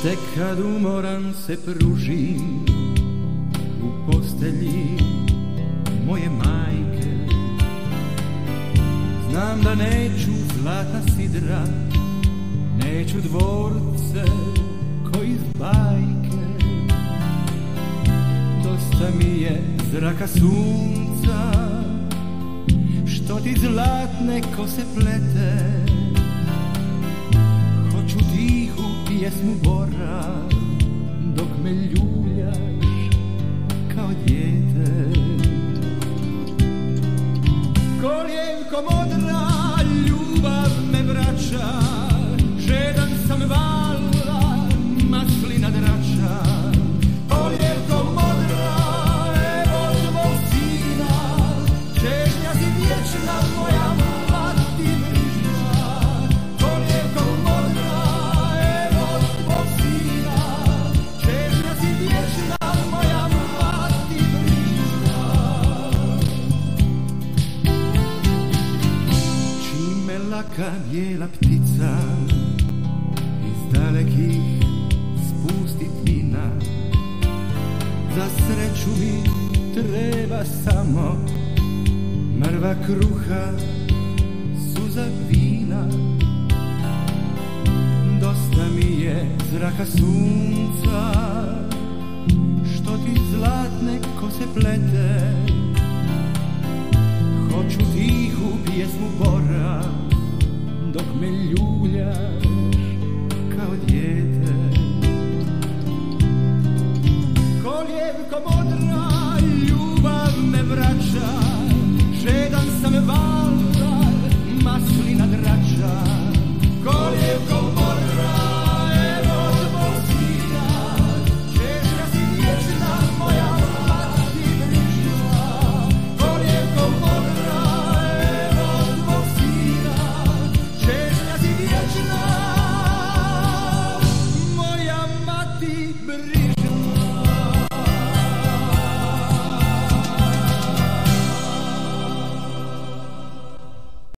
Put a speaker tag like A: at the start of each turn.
A: Tek kad umoran se pružim u postelji moje majke, znam da neću zlata sidra, neću dvorce ko iz bajke. Dosta mi je zraka sunca, što ti zlatne kose plete. Hoću tihu pjesmu bora, dok me ljuljaš kao dijete. Kolijevko modra, ljubav me vraća, žedan sam vala, maslina drača. Kolijevko modra, evo tvoj sina, čežnja si vječna, moja mati brižna. Kolijevko modra, evo tvoj sina, čežnja si vječna, moja mati brižna. Čim me laka bijela ptica iz dalekih spusti pina, za sreću mi treba samo mrva kruha, suza vina. Dosta mi je zraka sunca, što ti zlatne kose plete. Hoću tihu pjesmu bora, dok me ljuljaš